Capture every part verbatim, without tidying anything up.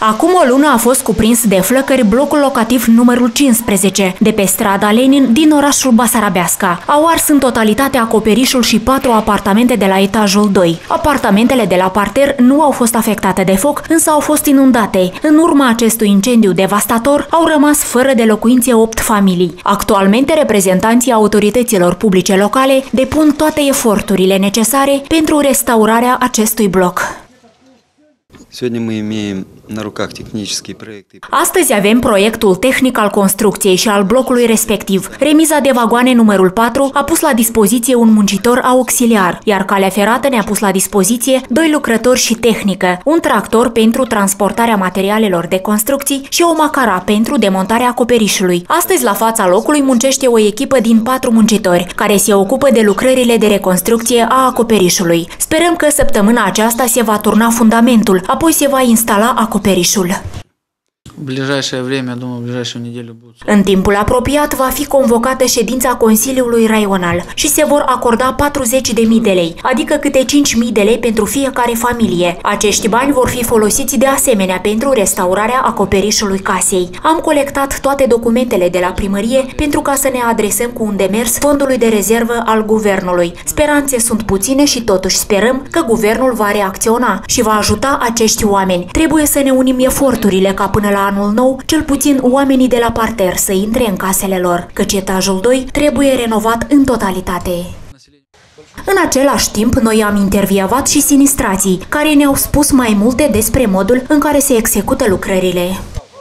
Acum o lună a fost cuprins de flăcări blocul locativ numărul cincisprezece, de pe strada Lenin din orașul Basarabeasca. Au ars în totalitate acoperișul și patru apartamente de la etajul doi. Apartamentele de la parter nu au fost afectate de foc, însă au fost inundate. În urma acestui incendiu devastator, au rămas fără de locuințe opt familii. Actualmente, reprezentanții autorităților publice locale depun toate eforturile necesare pentru restaurarea acestui bloc. Astăzi avem proiectul tehnic al construcției și al blocului respectiv. Remiza de vagoane numărul patru a pus la dispoziție un muncitor auxiliar, iar calea ferată ne-a pus la dispoziție doi lucrători și tehnică, un tractor pentru transportarea materialelor de construcții și o macara pentru demontarea acoperișului. Astăzi, la fața locului, muncește o echipă din patru muncitori, care se ocupă de lucrările de reconstrucție a acoperișului. Sperăm că săptămâna aceasta se va turna fundamentul, apoi se va instala acoperișul. În timpul apropiat va fi convocată ședința Consiliului Raional și se vor acorda patruzeci de mii de lei, adică câte cinci mii de lei pentru fiecare familie. Acești bani vor fi folosiți de asemenea pentru restaurarea acoperișului casei. Am colectat toate documentele de la primărie pentru ca să ne adresăm cu un demers fondului de rezervă al guvernului. Speranțe sunt puține și totuși sperăm că guvernul va reacționa și va ajuta acești oameni. Trebuie să ne unim eforturile ca până la anul nou, cel puțin oamenii de la parter să intre în casele lor, căci etajul doi trebuie renovat în totalitate. În același timp, noi am intervievat și sinistrații, care ne-au spus mai multe despre modul în care se execută lucrările.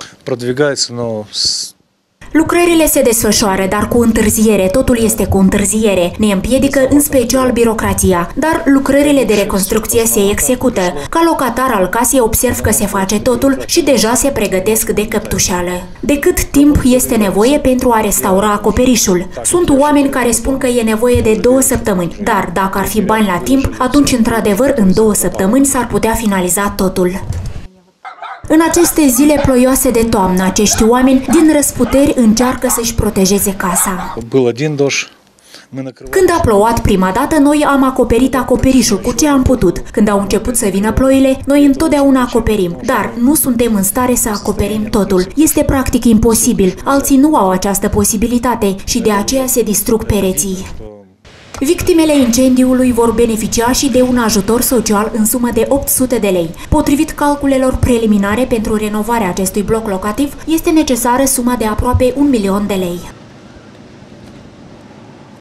Lucrările se desfășoară, dar cu întârziere, totul este cu întârziere. Ne împiedică în special birocrația, dar lucrările de reconstrucție se execută. Ca locatar al casei observ că se face totul și deja se pregătesc de căptușeală. De cât timp este nevoie pentru a restaura acoperișul? Sunt oameni care spun că e nevoie de două săptămâni, dar dacă ar fi bani la timp, atunci într-adevăr în două săptămâni s-ar putea finaliza totul. În aceste zile ploioase de toamnă, acești oameni din răsputeri încearcă să-și protejeze casa. Când a plouat prima dată, noi am acoperit acoperișul cu ce am putut. Când au început să vină ploile, noi întotdeauna acoperim, dar nu suntem în stare să acoperim totul. Este practic imposibil, alții nu au această posibilitate și de aceea se distrug pereții. Victimele incendiului vor beneficia și de un ajutor social în sumă de opt sute de lei. Potrivit calculelor preliminare, pentru renovarea acestui bloc locativ, este necesară suma de aproape un milion de lei.